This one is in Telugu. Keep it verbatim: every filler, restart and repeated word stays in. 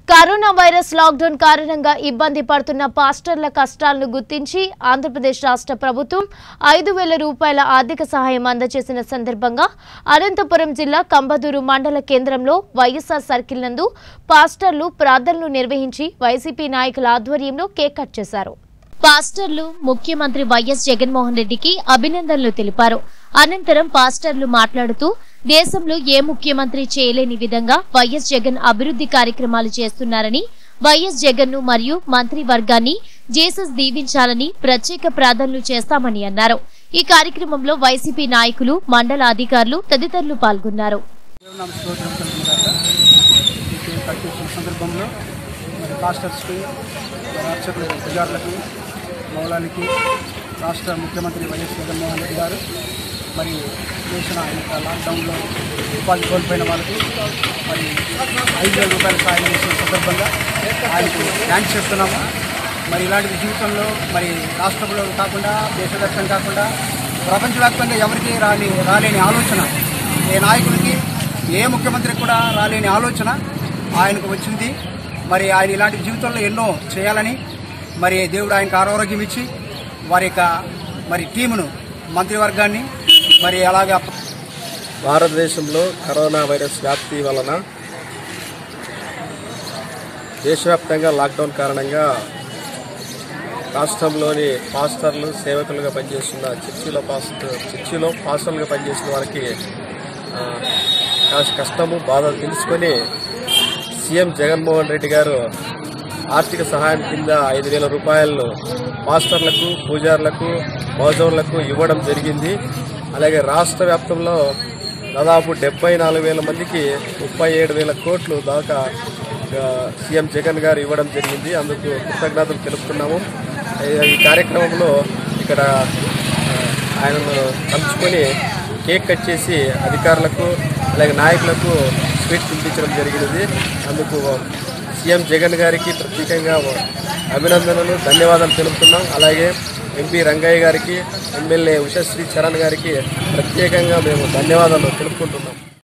కరోనా వైరస్ లాక్డౌన్ కారణంగా ఇబ్బంది పడుతున్న పాస్టర్ల కష్టాలను గుర్తించి ఆంధ్రప్రదేశ్ రాష్ట్ర ప్రభుత్వం ఐదు వేల రూపాయల ఆర్థిక సహాయం అందజేసిన సందర్భంగా అనంతపురం జిల్లా కంబదూరు మండల కేంద్రంలో వైఎస్ఆర్ సర్కిల్ నందు పాస్టర్లు ప్రార్థనలు నిర్వహించి వైసీపీ నాయకుల ఆధ్వర్యంలో కేక్ కట్ చేశారు. పాస్టర్లు ముఖ్యమంత్రి వైఎస్ జగన్మోహన్ రెడ్డికి అభినందనలు తెలిపారు. అనంతరం పాస్టర్లు మాట్లాడుతూ దేశంలో ఏ ముఖ్యమంత్రి చేయలేని విధంగా వైఎస్ జగన్ అభివృద్ధి కార్యక్రమాలు చేస్తున్నారని, వైఎస్ జగన్ ను మరియు మంత్రివర్గాన్ని జీసస్ దీవించాలని ప్రత్యేక ప్రార్థనలు చేస్తామని అన్నారు. ఈ కార్యక్రమంలో వైసీపీ నాయకులు, మండల అధికారులు తదితరులు పాల్గొన్నారు. రాష్ట్ర ముఖ్యమంత్రి వైఎస్ జగన్మోహన్ రెడ్డి గారు మరి చేసిన లాక్డౌన్లో ఉపాధి కోల్పోయిన వాళ్ళకి మరి ఐదు వేల రూపాయల సాయం చేసిన సందర్భంగా ఆయనకు థ్యాంక్స్ చెప్తున్నాము. మరి ఇలాంటి జీవితంలో మరి రాష్ట్రంలో కాకుండా దేశవ్యాప్తంగా కాకుండా ప్రపంచవ్యాప్తంగా ఎవరికి రాని రాలేని ఆలోచన, ఏ నాయకుడికి ఏ ముఖ్యమంత్రికి కూడా రాలేని ఆలోచన ఆయనకు వచ్చింది. మరి ఆయన ఇలాంటి జీవితంలో ఎన్నో చేయాలని మరి దేవుడు ఆయనకు ఆరోగ్యం ఇచ్చి వారి యొక్క మరి టీమును, మంత్రివర్గాన్ని మరి అలాగే భారతదేశంలో కరోనా వైరస్ వ్యాప్తి వలన దేశవ్యాప్తంగా లాక్డౌన్ కారణంగా రాష్ట్రంలోని పాస్టర్లు సేవకులుగా పనిచేస్తున్న చర్చిలో పాస్టర్ చర్చిలో పాస్టర్లుగా పనిచేసిన వారికి కష్టము బాధ తెలుసుకొని సీఎం జగన్మోహన్ రెడ్డి గారు ఆర్థిక సహాయం కింద ఐదు వేల రూపాయలను మాస్టర్లకు, పూజారులకు, మౌజవులకు ఇవ్వడం జరిగింది. అలాగే రాష్ట్ర వ్యాప్తంలో దాదాపు డెబ్బై నాలుగు వేల మందికి ముప్పై ఏడు వేల కోట్లు దాకా సీఎం జగన్ గారు ఇవ్వడం జరిగింది. అందుకు కృతజ్ఞతలు తెలుపుతున్నాము. ఈ కార్యక్రమంలో ఇక్కడ ఆయనను కలుసుకొని కేక్ కట్ చేసి అధికారులకు అలాగే నాయకులకు స్వీట్ తినిపించడం జరిగినది. అందుకు సీఎం జగన్ గారికి ప్రత్యేకంగా అభినందనలు, ధన్యవాదాలు తెలుపుతున్నాం. అలాగే ఎంపీ రంగయ్య గారికి, ఎమ్మెల్యే ఉషశ్రీ చరణ్ గారికి ప్రత్యేకంగా మేము ధన్యవాదాలు తెలుపుకుంటున్నాం.